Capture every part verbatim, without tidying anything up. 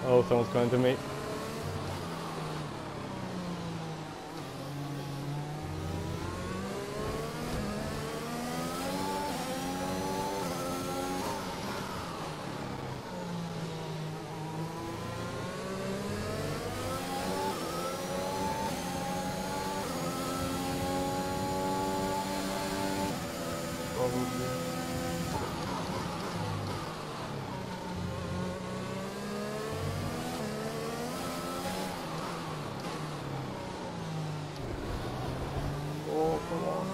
Oh, someone's coming to me. Probably. Oh, come on.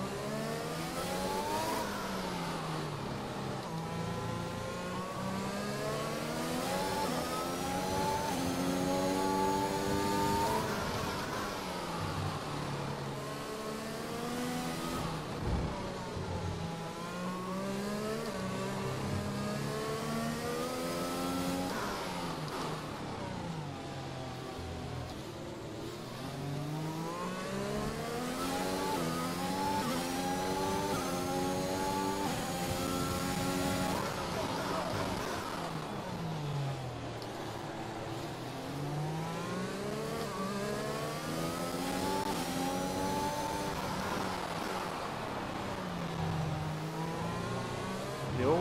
Yo.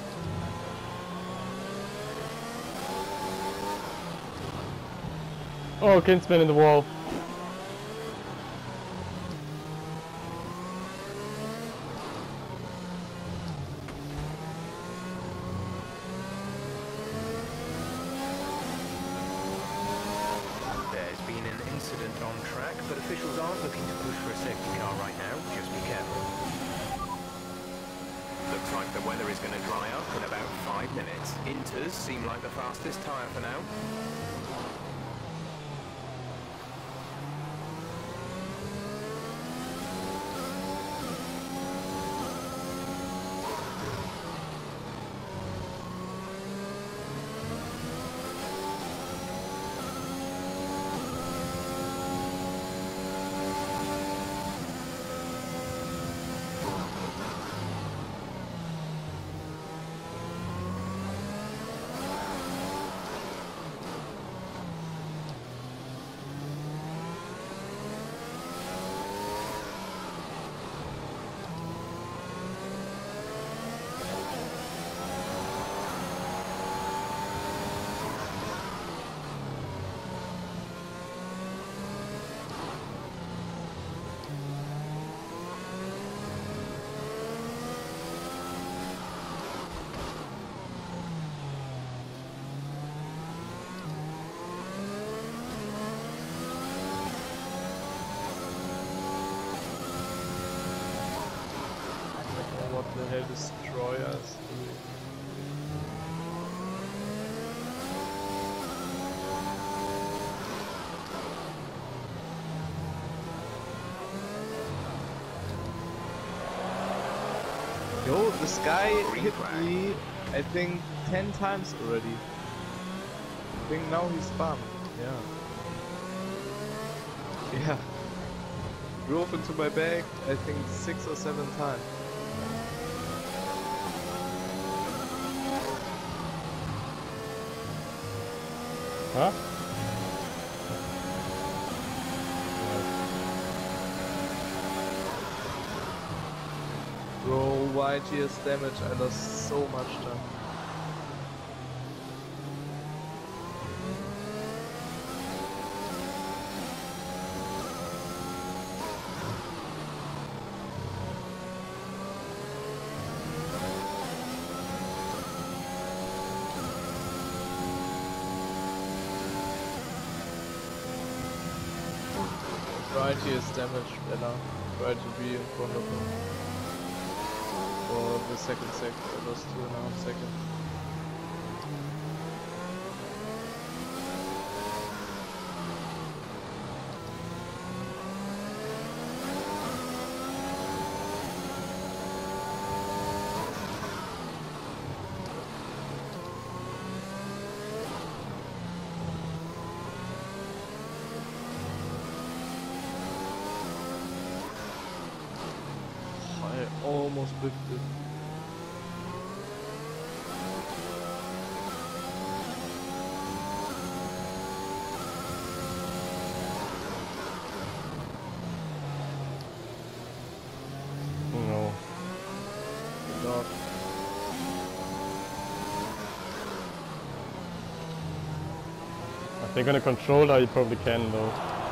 Oh, Kinsman in the wall. There's been an incident on track, but officials aren't looking to push for a safety car right now. Just be careful. Looks like the weather is going to dry up in about five minutes. Inters seem like the fastest tyre for now. What the hell is Destroyers doing? Yo, this guy hit me, I think, ten times already. I think now he's spun. Yeah. Yeah. Drove into my back, I think, six or seven times. Huh? Bro, Y G S damage, I lost so much time. Try to use damage, Bella. Try to be in front of him. For the second sector, I lost two and a half seconds. I almost whipped it. they're gonna control that, you probably can though.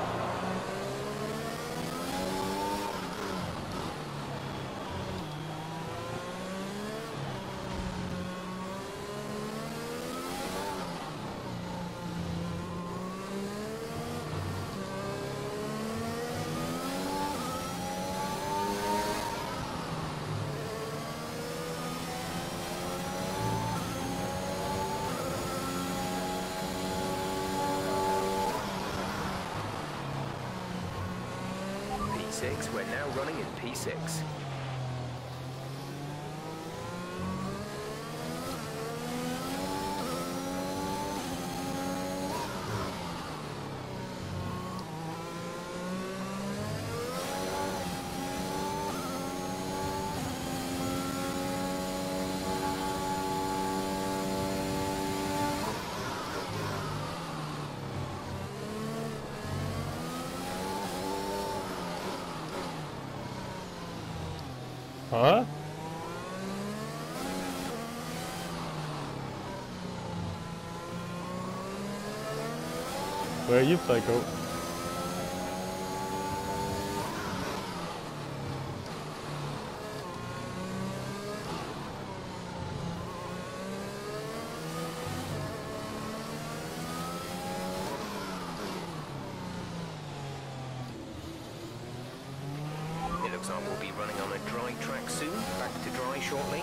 P six, we're now running in P six. Huh? Where are you, Psycho? It looks like we'll be running on a dry track soon. Back to dry shortly.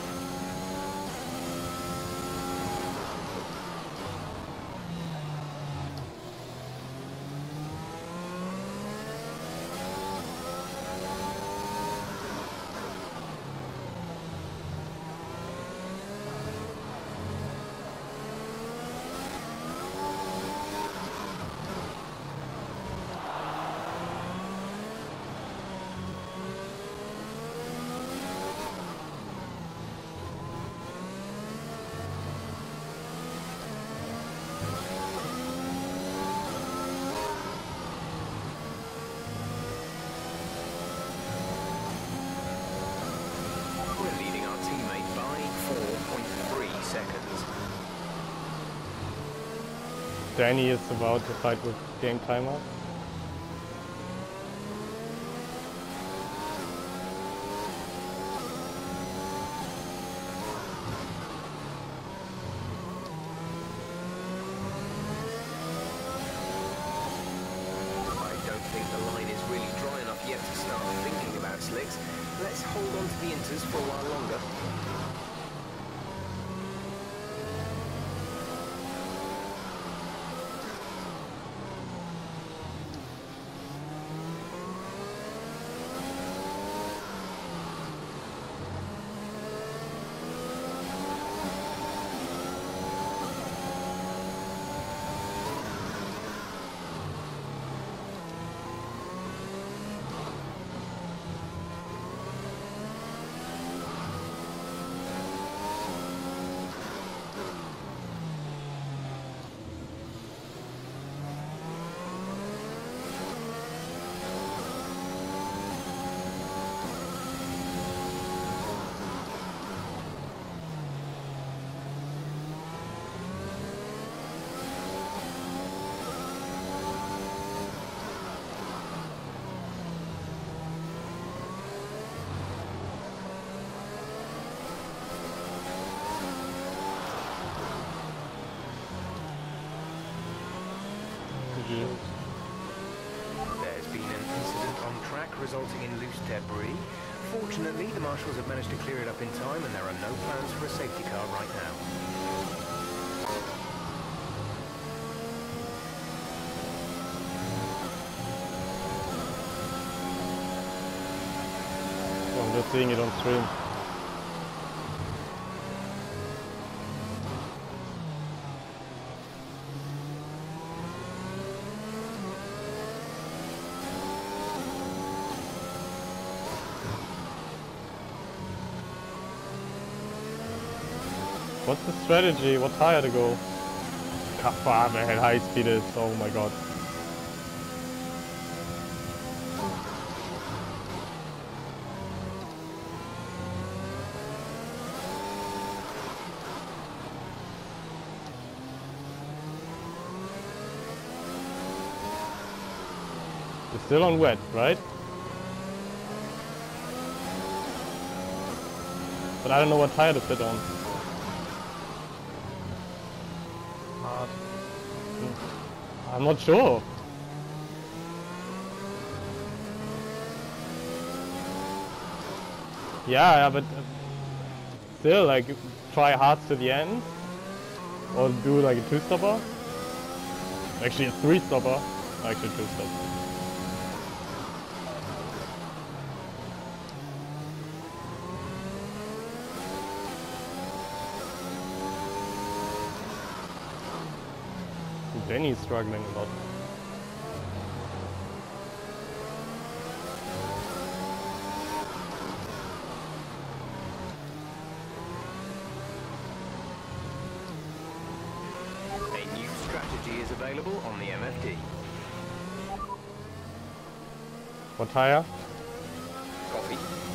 We're leading our teammate by four point three seconds. Danny is about to fight with game timeout. I don't think the line is really dry enough yet to start thinking about slicks. Let's hold on to the inters for a while longer. There's been an incident on track resulting in loose debris. Fortunately, the marshals have managed to clear it up in time and there are no plans for a safety car right now. So I'm just seeing it on stream. What's the strategy? What tire to go? Ah, fuck, man, high speed is, oh my god. It's still on wet, right? But I don't know what tire to sit on. Hard. I'm not sure. Yeah, yeah, but uh, still, like, try hard to the end, or do like a two-stopper. Actually, a three-stopper. Actually, two-stopper. Danny's struggling a lot. A new strategy is available on the M F D. What tire? Copy.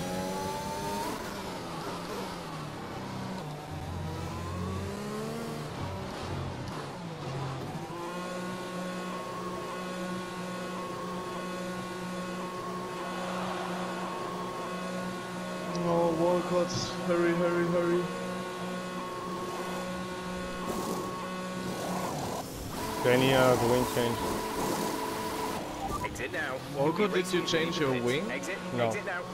Oh, Walcott, hurry, hurry, hurry. Danny, uh, the wing change. Exit now. Walcott, did you Racing change your pits. wing? Exit. No. Exit now.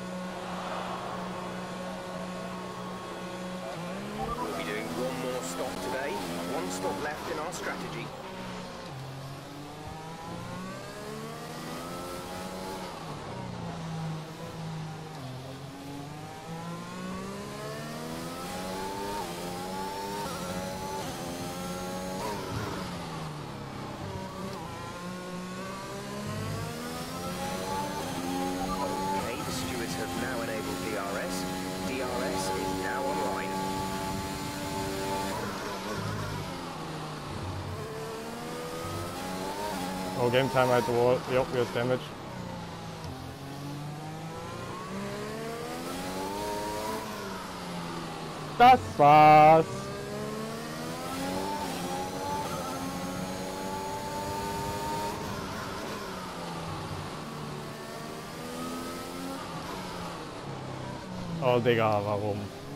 We'll be doing one more stop today. One stop left in our strategy. Okay, the stewards have now enabled D R S. D R S is now online. Oh, game time at the wall. Yep, we have damage. Das war's. Oh, Digga, warum?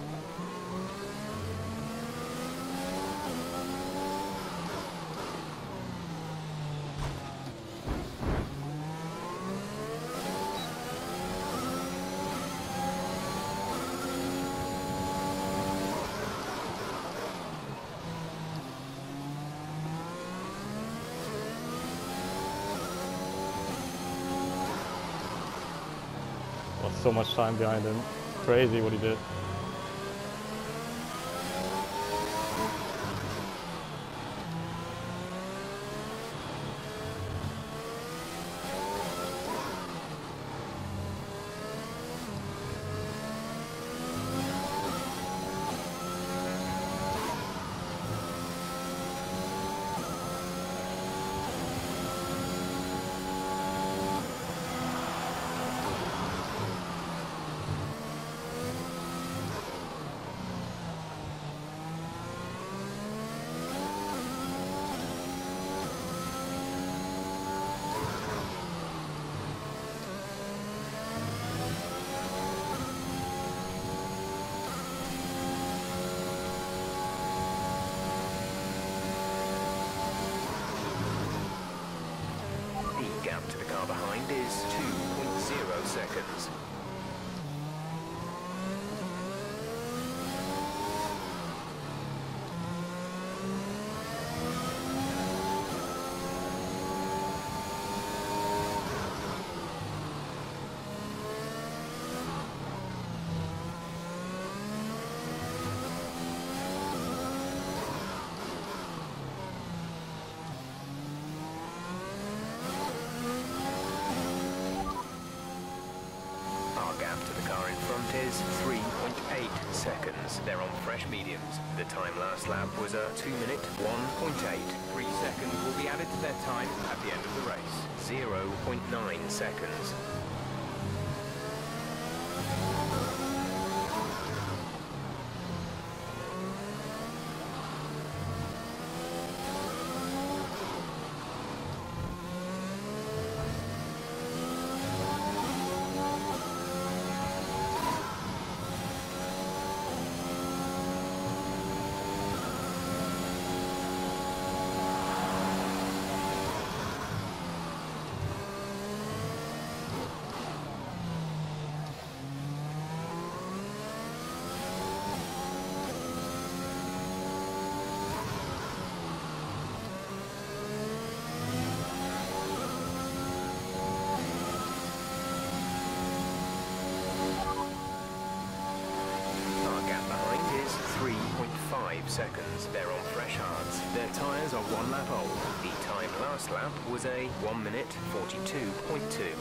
Was so much time behind him. Crazy what he did. The gap to the car behind is two point zero seconds. Our gap to the car in front is three point eight seconds. They're on fresh mediums. The time last lap was a two minute one point eight. Three seconds will be added to their time at the end of the race. zero point nine seconds. seconds. They're on fresh hards. Their tyres are one lap old. The time last lap was a one minute forty-two point two.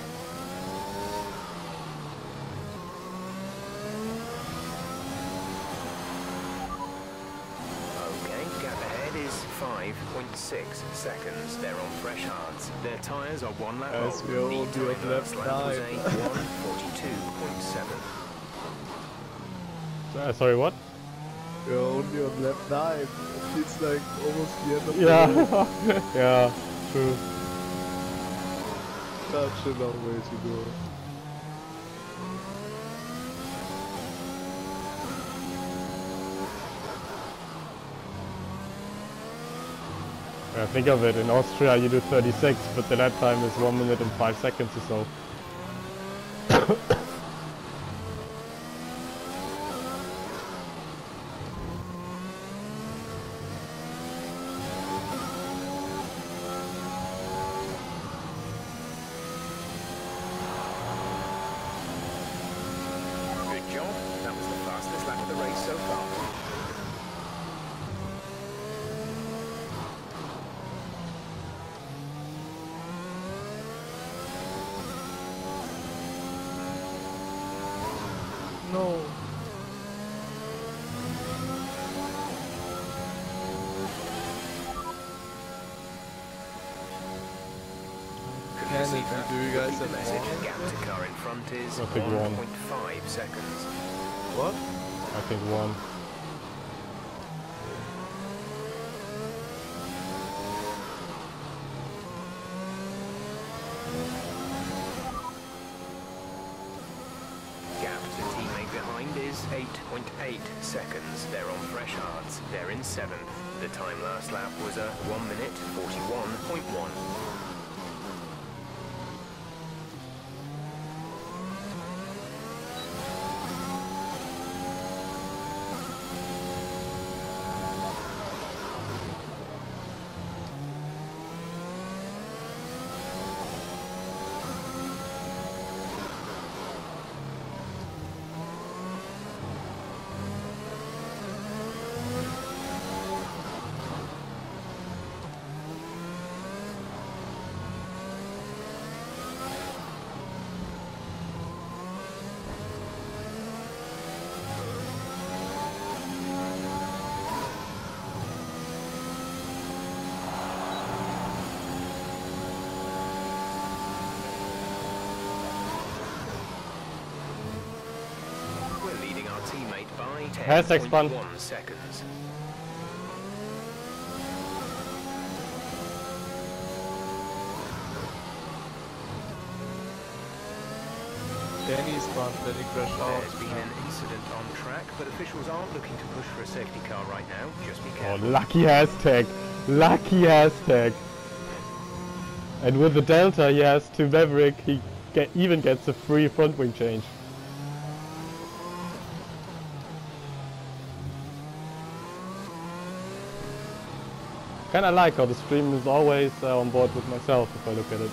Okay, gap ahead is five point six seconds. They're on fresh hards. Their tyres are one lap As old. we all The do time at last lap lap was nine. a one forty-two point seven. Uh, sorry, what? We're only on lap nine. It's like almost the end of Yeah. the race. Yeah, true. Such a long way to go. Yeah, think of it, in Austria you do thirty-six, but the lap time is one minute and five seconds or so. Good job. That was the fastest lap of the race so far. No. Couldn't see Kennedy, that. do you guys Repeat the have message? one? Gap to car in front is I think one. one point five seconds. What? I think one. Gap to teammate behind is eight point eight seconds. They're on fresh hards. They're in seventh. The time last lap was a one minute forty-one point one. We're leading our teammate by Hashtag ten spun. point one seconds. Danny spun, then he crashed out. There's been an incident on track, but officials aren't looking to push for a safety car right now. Just be Oh, careful. lucky hashtag. Lucky hashtag. And with the Delta he has to Maverick, he get, even gets a free front wing change. Kinda like how the stream is always uh, on board with myself if I look at it.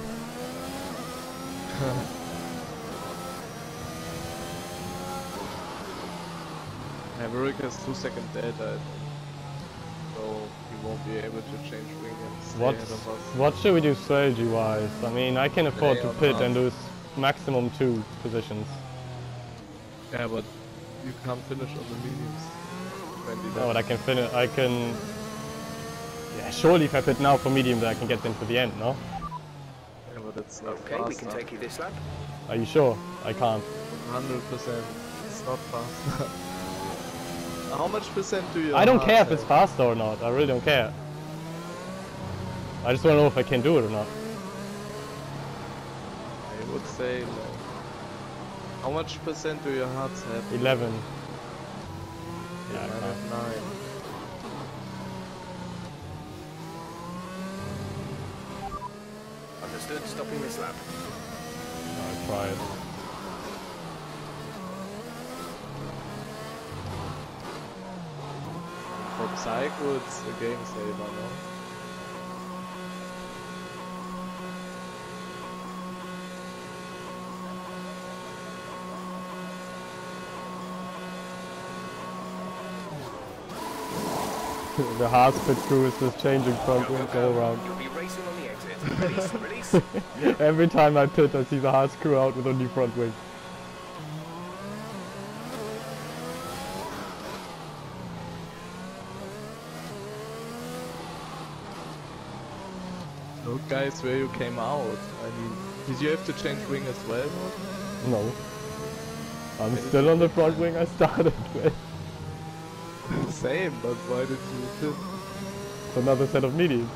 Maverick has two second delta, I think. So he won't be able to change wing and stay What ahead of us. what should we do strategy wise? I mean, I can afford Lay to on pit half. and lose maximum two positions. Yeah, but you can't finish on the mediums. twenty No, but I laps. can finish. I can. Yeah, surely if I pit now for medium, then I can get them to the end. No? Yeah, but it's not Okay, fast we can enough. take you this lap. Are you sure? I can't. one hundred percent. It's not fast enough. How much percent do you I don't have care if then? it's faster or not. I really don't care. I just want to know if I can do it or not. I would say no. How much percent do your hearts have? eleven. Yeah, I I can't. have nine. Understood. Stopping this lap. I'll try it. For Psycho, it's a game saver, no? The Haas pit crew is just changing front Go, wing go, go go. around. You'll be racing on the exit. Release, release. Every time I pit, I see the Haas crew out with only front wing. No, guys, where you came out. I mean, did you have to change wing as well? No. I'm still on the front wing I started with. Same, but why did you pit? Another set of mediums.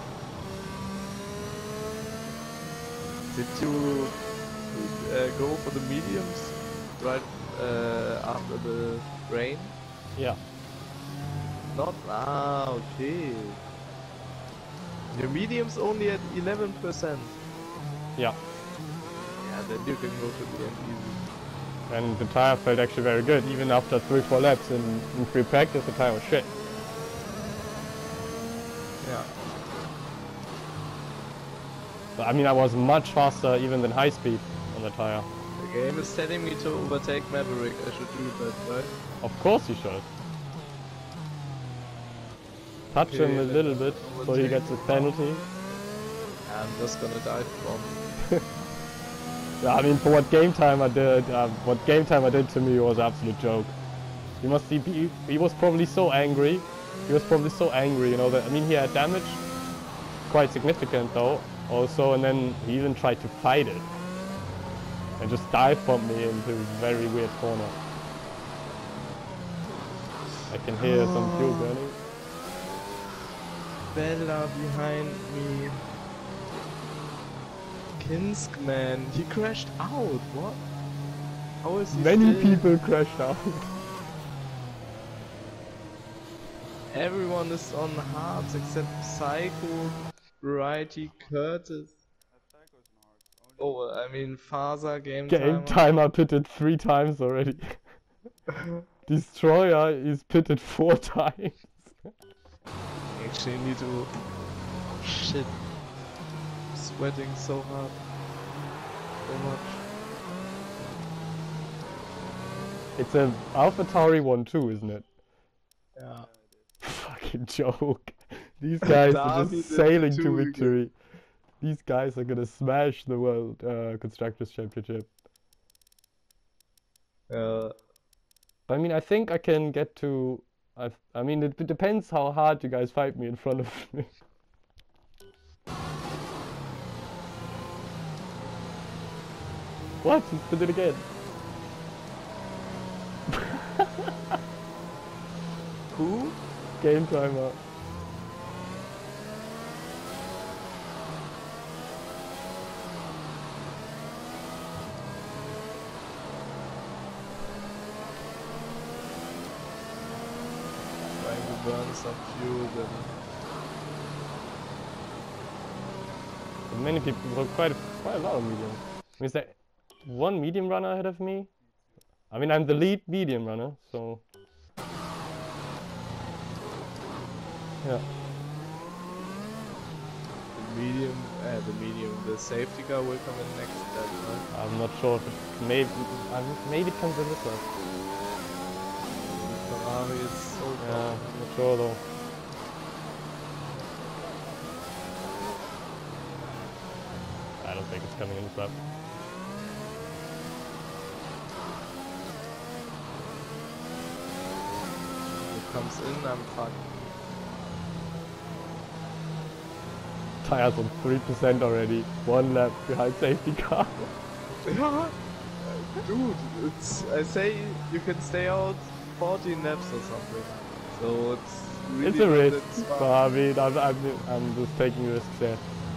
Did you uh, go for the mediums right uh, after the rain? Yeah. Not ah, okay. Your medium's only at eleven percent. Yeah. Yeah, then you can go to the end easy. And the tire felt actually very good. Even after three, four laps in, in free practice, the tire was shit. Yeah. But I mean, I was much faster even than high speed on the tire. The game is telling me to overtake Maverick. I should do that, right? Of course you should. Touch Okay, him a then little bit so he overtake. gets a penalty. I'm just gonna die from. Yeah, I mean, for what game time I did, uh, what game time I did to me was an absolute joke. He must be, he, he was probably so angry. He was probably so angry, you know, that, I mean, he had damage, quite significant though, also, and then he even tried to fight it. And just dive bombed me into a very weird corner. I can hear some fuel burning. Bella behind me. Kinsk, man, he crashed out. What? How is he Many still? people crashed out. Everyone is on hards except Psycho, Variety, Curtis. Oh, I mean Faza, Game, Game Timer. timer pitted three times already. Destroyer is pitted four times. Actually need to... Shit. Sweating so hard. So much. It's a AlphaTauri one two, isn't it? Yeah. Fucking joke. These guys are David just is sailing two to again. victory. These guys are gonna smash the World uh, Constructors Championship. Uh, I mean, I think I can get to... I've, I mean, it, it depends how hard you guys fight me in front of me. What? He did it again. who? Game timer. Trying to burn some fuel then. Many people, well, quite a, quite a lot of medium. Is there one medium runner ahead of me? I mean, I'm the lead medium runner, so... Yeah. The medium, uh, the medium, the safety car will come in next step, right? I'm not sure if it... Maybe, I mean, maybe it comes in this way. Ferrari is so Yeah, far. I'm not sure though. I don't think it's coming in this lap. If it comes in, I'm fucked. Tires on three percent already. One lap behind safety car. Dude, it's, I say you can stay out fourteen laps or something. So it's really It's a not risk, that smart. but I mean, I'm, I'm, I'm just taking risks there.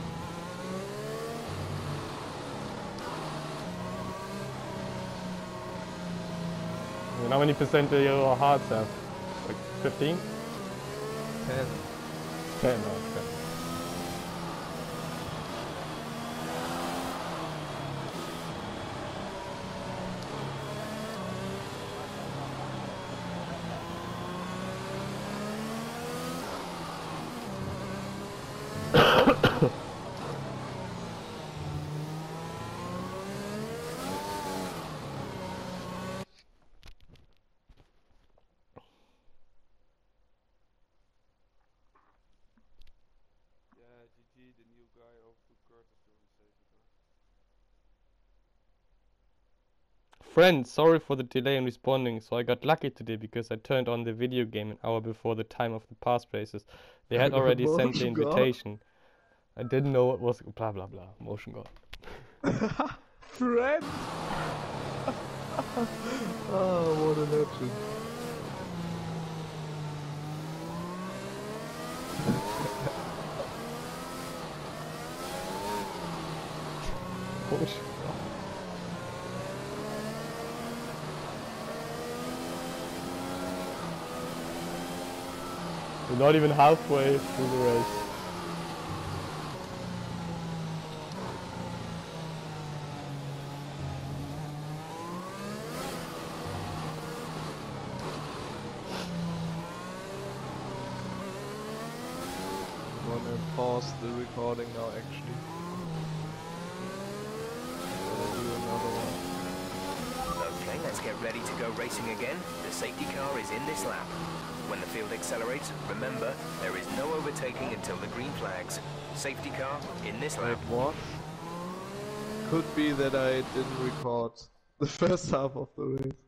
I mean, how many percent do your hearts have? Like fifteen? ten. ten, no, ten. G, the new guy, overtook Curtis during safety car. Friend, sorry for the delay in responding. So I got lucky today because I turned on the video game an hour before the time of the past races. They had already sent the invitation. I didn't know it was blah blah blah. Motion God. Friend! Oh, what a legend. Motion God. We're not even halfway through the race. I'm gonna pause the recording now actually. Gonna do another one. Okay, let's get ready to go racing again. The safety car is in this lap. When the field accelerates, remember, there is no overtaking until the green flags. Safety car in this Wait, lap. what? Could be that I didn't record the first half of the race.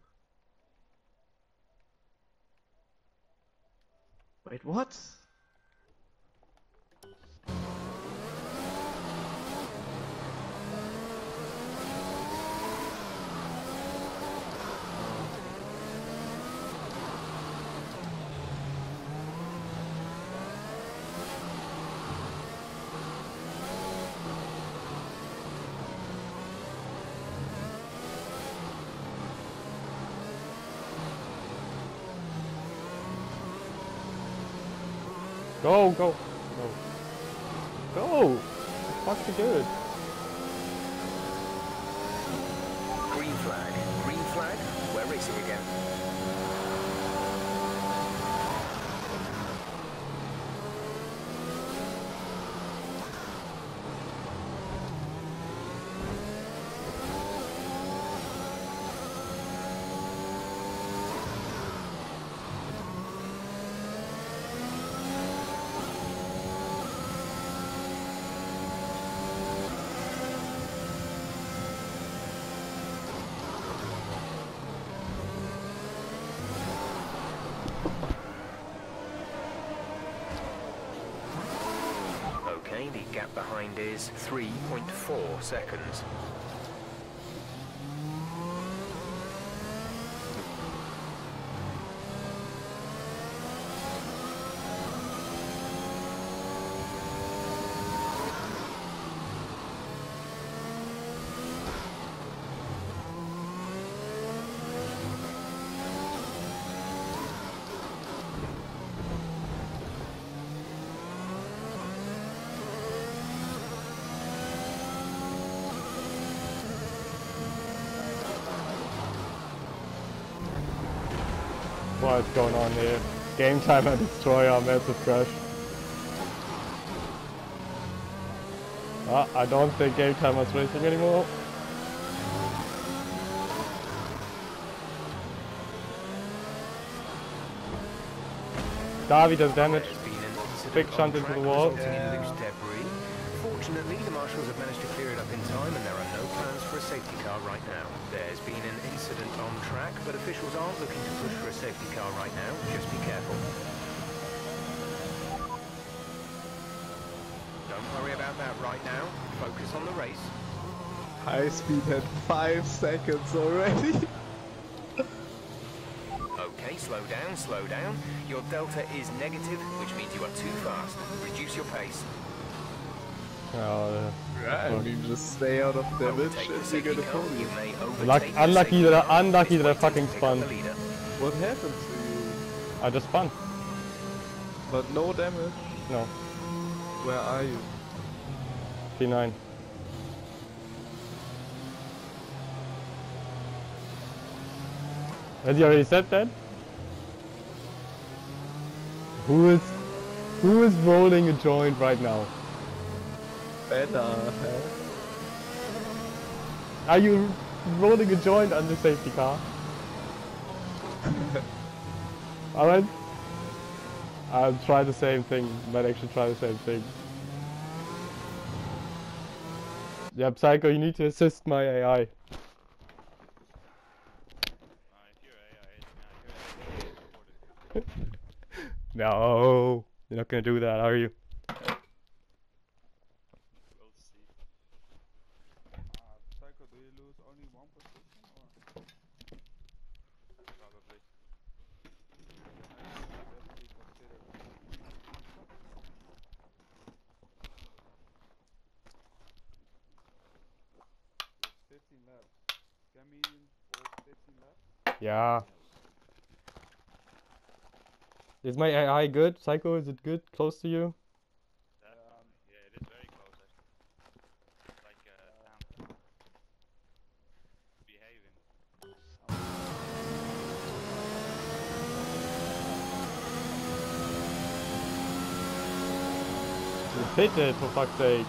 Wait, what? Go, go, go. Go! Fuck you good. Green flag. Green flag. We're racing again. Okay, the gap behind is three point four seconds. What's going on here? Game timer destroyer, massive crash. Ah, I don't think game timer's racing anymore. Davi does damage. Big shunt into the wall. Fortunately, the marshals have managed to clear it up in time and there are no plans for a safety car right now. There's been an incident on track, but officials aren't looking to push for a safety car right now. Just be careful. Don't worry about that right now. Focus on the race. High speed had five seconds already. Okay, slow down, slow down. Your delta is negative, which means you are too fast. Reduce your pace. Oh, Yeah, I mean, just stay out of damage and you get a podium. Luck, unlucky that I, unlucky that I fucking spun. What happened to you? I just spun. But no damage? No. Where are you? P nine. Has he already said that? Who is who is rolling a joint right now? Better, huh? Are you rolling a joint on the safety car? Alright. I'll try the same thing. Might actually try the same thing. Yeah, Psycho, you need to assist my A I. Uh, if you're A I, nah, you're A I. No, you're not gonna do that, are you? We'll see. Uh, Psycho, do you lose only one position or? Probably. I would definitely consider that. There's fifteen laps. Can medium all fifteen laps? Yeah. Is my A I good? Psycho, is it good? Close to you? Um, yeah, it is very close actually. Like uh, um, behaving. You pitted, for fuck's sake.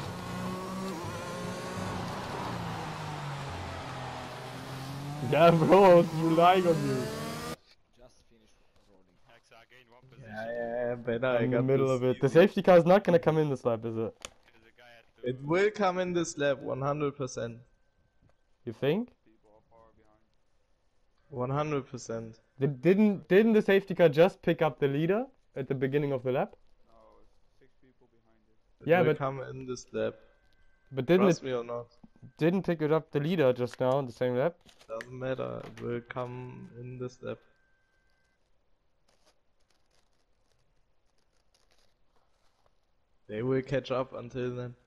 Yeah, bro, I was relying on you. Just finished rolling. X, I gained one position. Yeah, yeah, yeah, better. I'm I in the got middle this of it. The easy. safety car is not gonna come in this lap, is it? Because the guy had to. It will come in this lap, one hundred percent. You think? People are far behind. one hundred percent. Did, didn't didn't the safety car just pick up the leader at the beginning of the lap? No, it's six people behind it. It Yeah, will but- come in this lap. But didn't Trust it me or not. didn't pick it up the leader just now in the same lap? Doesn't matter. It will come in this lap. They will catch up until then.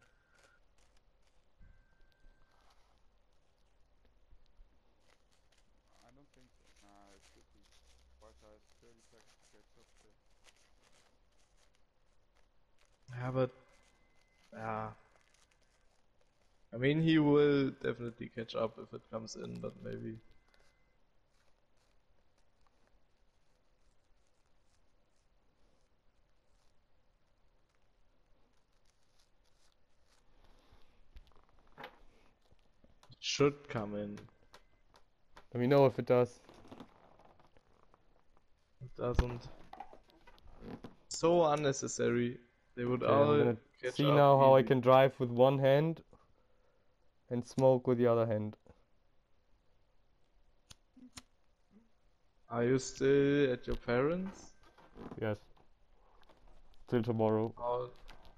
I don't think so. Nah, it should be. Sparta has thirty seconds to catch up still. Yeah, but yeah. I mean, he will definitely catch up if it comes in, but maybe. It should come in. Let me know if it does. It doesn't. So unnecessary. They would Okay, I'm all gonna catch see up now how I easy. can drive with one hand and smoke with the other hand. Are you still at your parents? Yes. Till tomorrow. Or...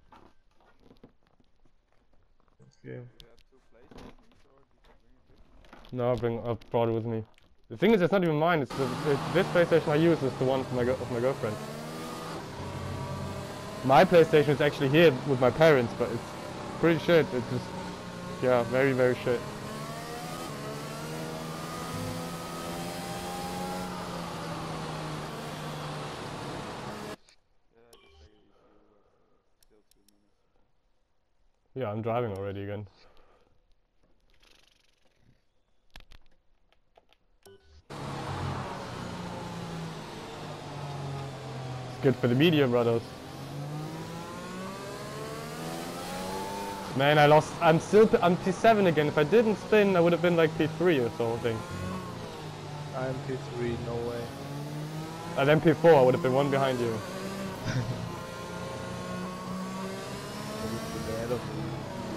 Okay. Do you have two PlayStations or did you bring it with you? No, I bring I brought it with me. The thing is, it's not even mine. It's, the, it's this PlayStation I use is the one of my go of my girlfriend. My PlayStation is actually here with my parents, but it's pretty shit. It's just, yeah, very very shit. Yeah, I just take it easy with uh, still two minutes. Yeah, I'm driving already again. It's good for the media, brothers. Man, I lost. I'm still. P I'm P seven again. If I didn't spin, I would have been like P three or something. I'm P three, no way. And then P four, I would have been one behind you. That would be bad of you.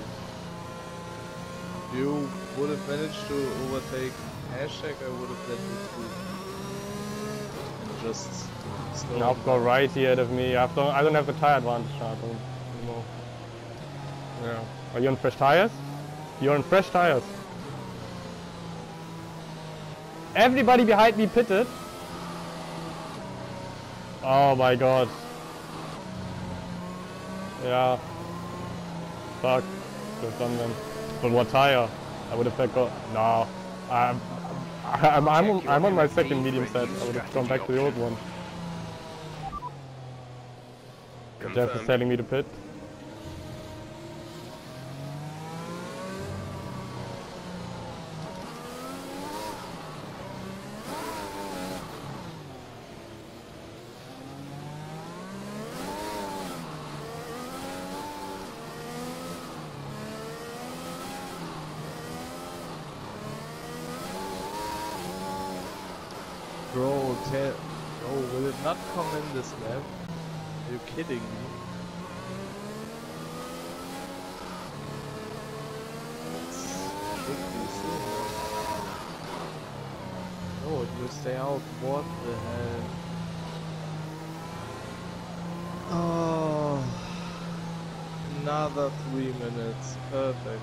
If you would have managed to overtake hashtag, I would have let you through. And just slow Now him I've got right here ahead of me. I've don't, I don't have the tire advantage now I don't anymore. Yeah. Are you on fresh tires? You're on fresh tires. Everybody behind me pitted. Oh my god. Yeah. Fuck. Could have done them. But what tire? I would have got. No. I'm. I'm. I'm, on, I'm on my second medium set. I would have gone back to the old one. Jeff is Confirmed. telling me to pit. Bro, tell. Bro, will it not come in this lap? Are you kidding me? should be soon. Oh, it will stay out. What the hell? Oh, another three minutes. Perfect.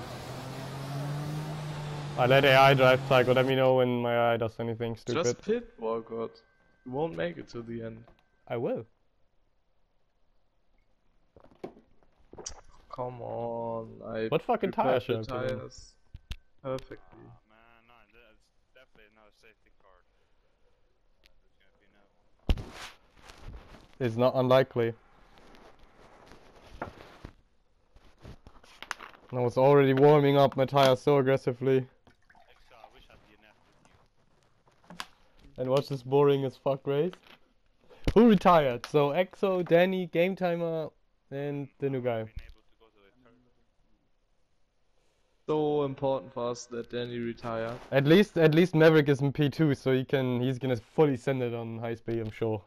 I let A I drive, Psycho. Let me know when my A I does anything stupid. Just pit, Walcott. You won't make it to the end. I will. Come on, I What fucking tire prepared should the I put in? tires perfectly. Ah, man, no, that's definitely not a safety car. Uh, there's gonna be another one. It's not unlikely. I was already warming up my tires so aggressively. Exo, I wish I'd be an F with you. And watch this boring as fuck race. Who retired? So Exo, Danny, Game Timer, and the new guy. Being able to go to the third. So important for us that Danny retired. At least, at least Maverick is in P two, so he can, he's gonna fully send it on high speed, I'm sure.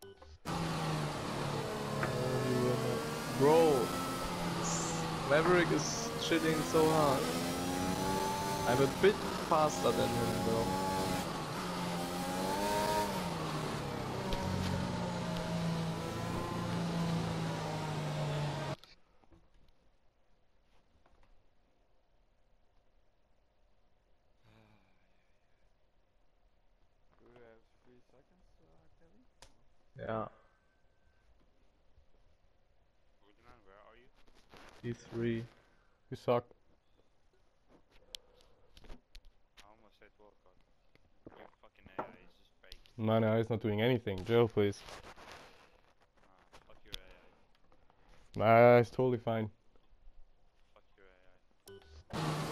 Bro, Maverick is shitting so hard. I'm a bit faster than him though. Do we have three seconds, uh, Kevin? Yeah, Ferdinand, where are you? P three. You suck. I almost said Walcott. Your fucking A I is just fake. No, no, he's not doing anything. Joe, please. Ah, fuck your A I. Nah, it's totally fine. Fuck your A I.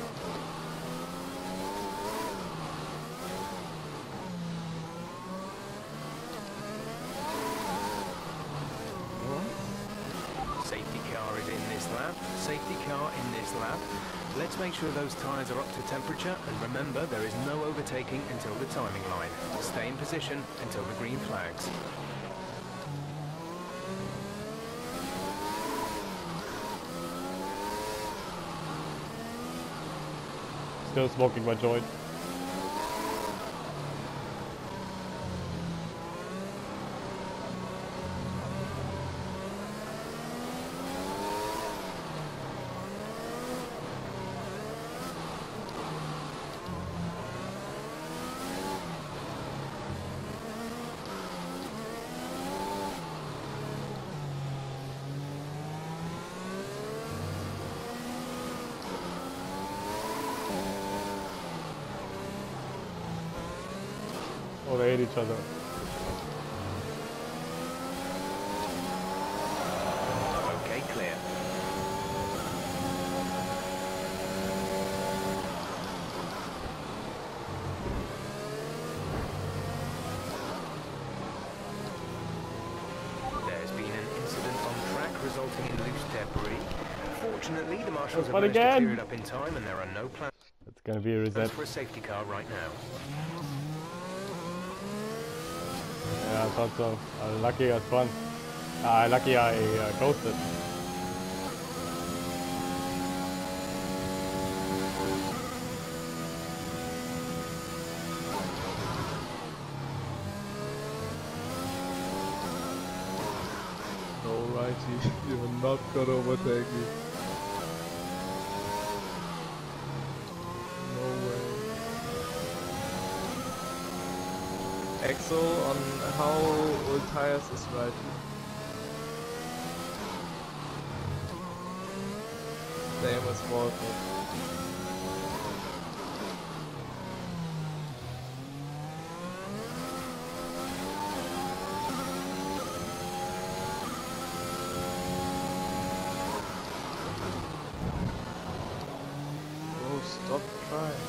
Safety car is in this lap. Safety car in this lap. Let's make sure those tyres are up to temperature, and remember there is no overtaking until the timing line. Stay in position until the green flags. Still smoking my joint. Oh, they hate each other. Okay, clear. There's been an incident on track resulting in loose debris. Fortunately, the marshals have But managed to again. clear it up in time, and there are no plans It's gonna be a reset. for a safety car right now. Yeah, I thought so. Uh, lucky I was fun. Uh, lucky I uh, ghosted. No righty, you're not gonna overtake me. No way. Exo on how old tires is righty. Same as Walcott. Bro, stop trying.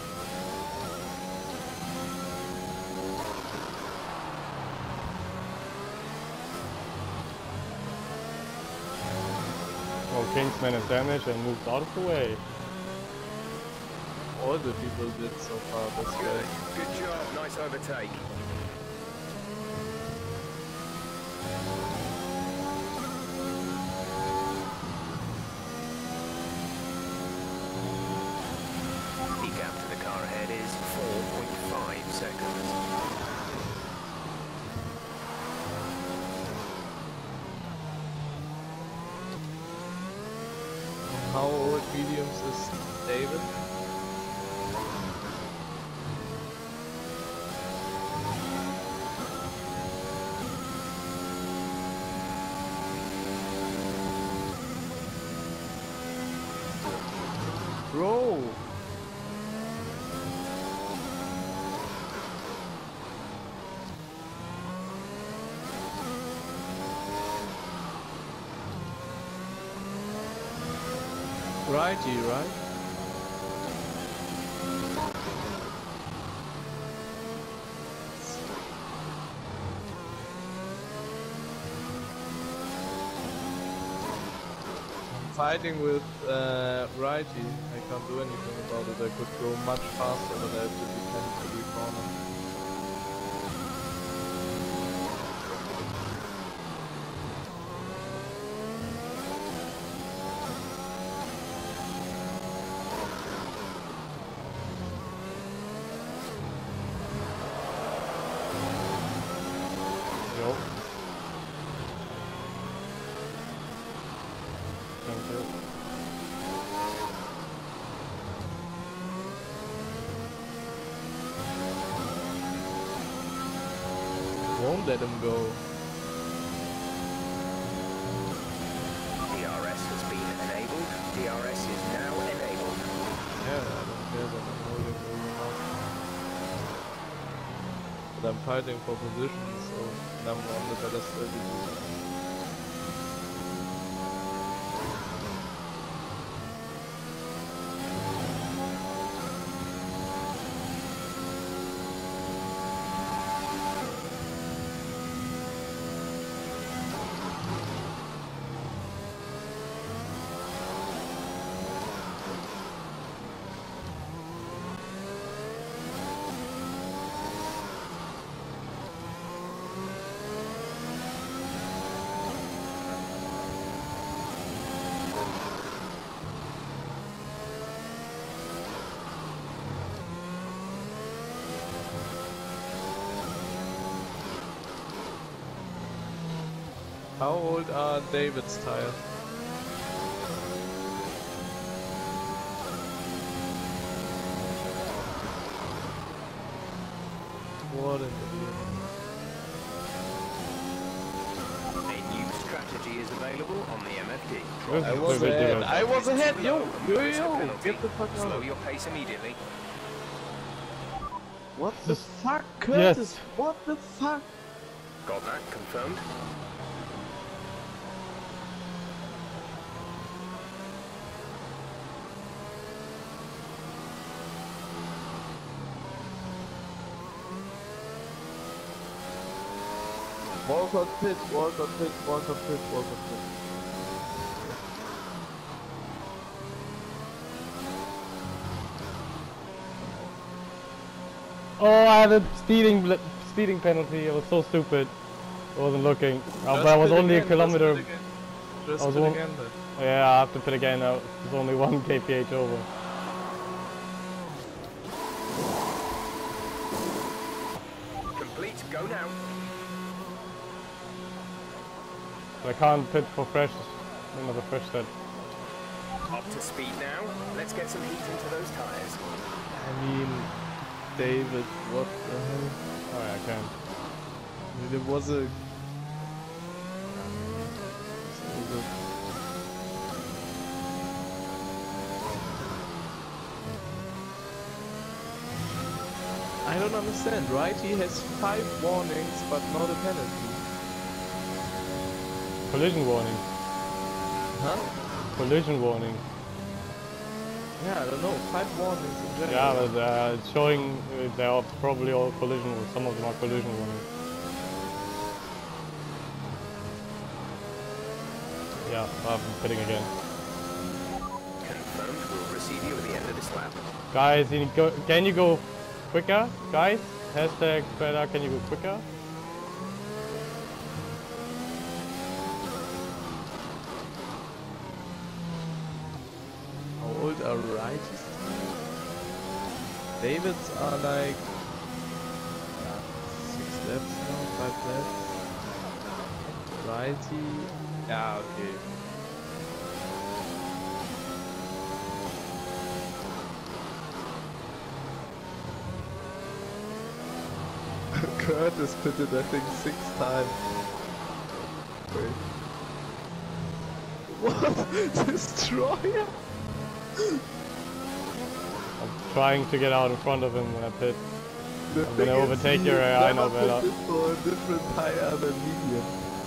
Oh, Kingsman is damaged and moved out of the way. All the people did so far this way. Good job, nice overtake. The ahead is four point five seconds. How old mediums is David? Bro! Righty, right? I'm fighting with uh, righty. I can't do anything about it. I could go much faster, but I have to defend every corner. Yo. Thank you. Won't let him go. D R S has been enabled. D R S is now enabled. Yeah, I don't care that I'm holding over now. But I'm fighting for position, so and I'm on the better strategy. How old are David's tires? What an idiot. A new strategy is available on the M F D. This I is was a bit ahead. different. I was ahead. Yo, yo, There's a yo. penalty. Get the fuck Slow out. your pace immediately. What the This- fuck, Curtis? Yes. What the fuck? Got that confirmed? Walcott pit, Walcott pit, Walcott pit, Walcott pit. Oh, I had a speeding bl- speeding penalty. I was so stupid. I wasn't looking. Uh, but I was pit only again, a kilometer. Just pit again, just I was pit one- again then. Yeah, I have to pit again now. There's only one K P H over. Complete. Go now. I can't pit for fresh. Another fresh set. Up to speed now. Let's get some heat into those tires. I mean, David, what the hell? Oh yeah, I can. I mean, it was a... So good. I don't understand, right? He has five warnings, but not a penalty. Collision warning. Huh? Collision warning. Yeah, I don't know. Five warnings in general. Yeah, but uh, it's showing uh, they are probably all collision. Or some of them are collision warnings. Yeah, I'm pitting again. Confirmed. We'll receive you at the end of this lap. Guys, you go, can you go quicker? Guys, hashtag better. Can you go quicker? How old are righties? Davids are like yeah, six laps now, five laps. Righty, yeah, okay. Curtis pitted, I think, six times. Wait. What? Destroyer? I'm trying to get out in front of him when I pit. The I'm thing gonna is, overtake he your A I now, never Bella. pitted for a different tire than medium.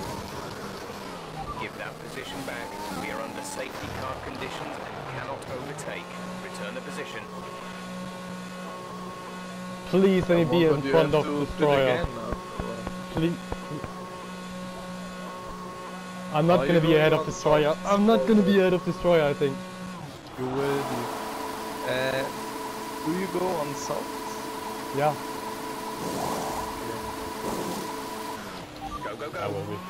Give that position back. We are under safety car conditions and cannot overtake. Return the position. Please let me be in What, you front have of to pit Destroyer. again, or- Please. I'm not Are gonna you be ahead going of on Destroyer. soft? I'm not gonna be ahead of Destroyer, I think. You will be. Uh, do you go on soft? Yeah, Go, go, I go. will be.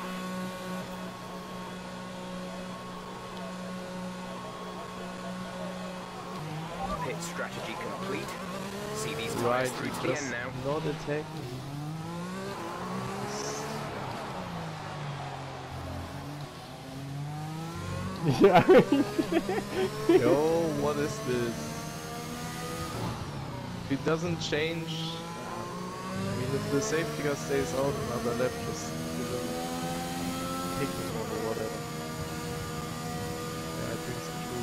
Pit strategy complete. See these Right, tires through to the just end now. not attack. Yeah. Yo, what is this? If it doesn't change, I mean, if the safety car stays out another lap, just give him taking on or whatever. Yeah, I think so too.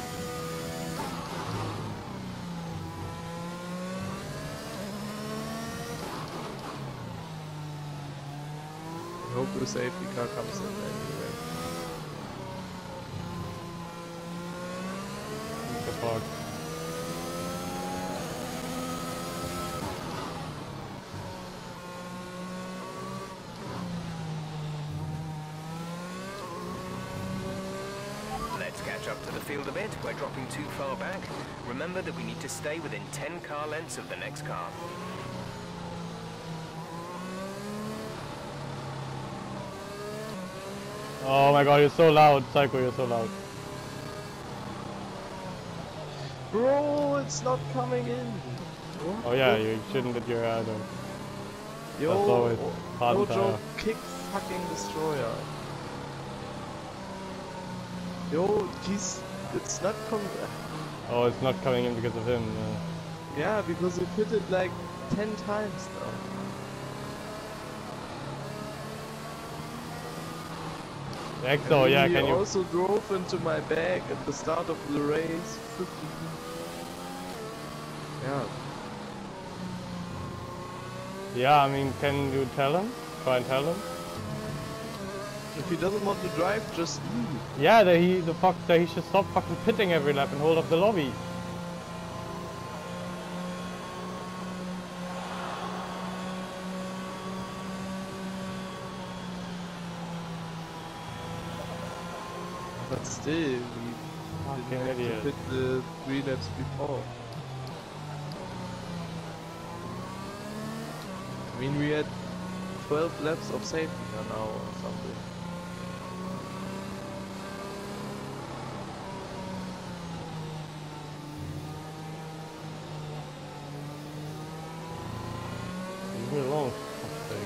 I hope the safety car comes in anyway. What the fuck? Let's catch up to the field a bit. We're dropping too far back. Remember that we need to stay within ten car lengths of the next car. Oh my god, you're so loud, Psycho, you're so loud. Bro, it's not coming in. What Oh yeah, the- you shouldn't hit your head. Yo, that's always hard no to joke, tire. kick fucking Destroyer. Yo, he's, it's not coming. Oh, it's not coming in because of him. Uh, Yeah, because he hit it like ten times now. Exo, And yeah, he can you? also drove into my bag at the start of the race. Yeah. Yeah, I mean, can you tell him? Try and tell him? If he doesn't want to drive, just leave. Yeah, that he, the fuck, that he should stop fucking pitting every lap and hold up the lobby. But still, we Fucking didn't have idiot. to hit the three laps before. I mean, we had twelve laps of safety car now or something. Leave me alone, for fuck's sake.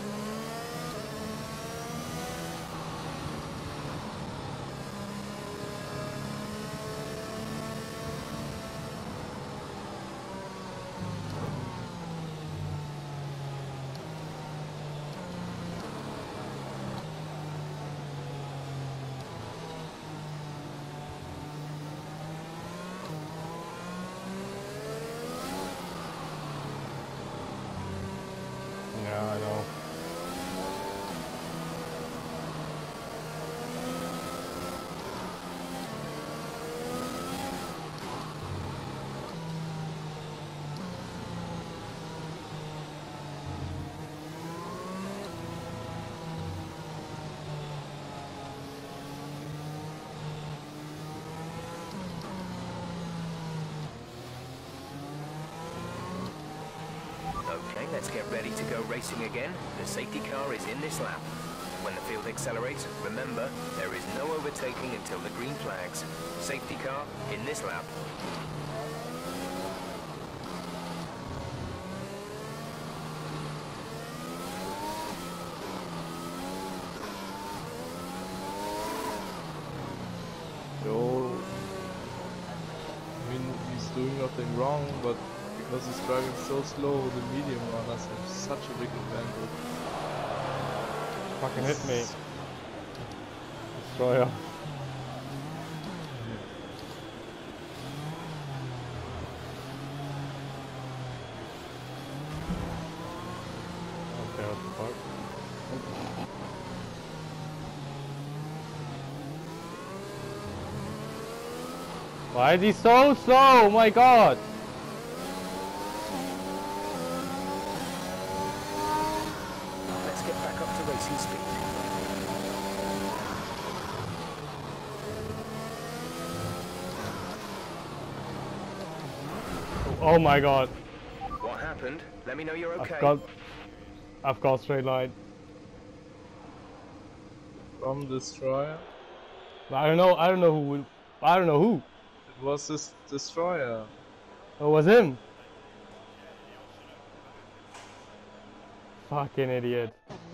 Yeah, I know. Okay, let's get ready to go racing again. The safety car is in this lap. When the field accelerates, remember, there is no overtaking until the green flags. Safety car in this lap. doing nothing wrong, but because he's driving so slow, the medium runners have such a big advantage. Fucking hit me. Destroyer. Okay, what the fuck? Why is he so slow? Oh my god! Let's get back up to racing speed. Oh my god! What happened? Let me know you're okay. I've got, I've got straight line. From Destroyer, I don't know. I don't know who. Will, I don't know who. it was this Destroyer. It was him. Fucking idiot.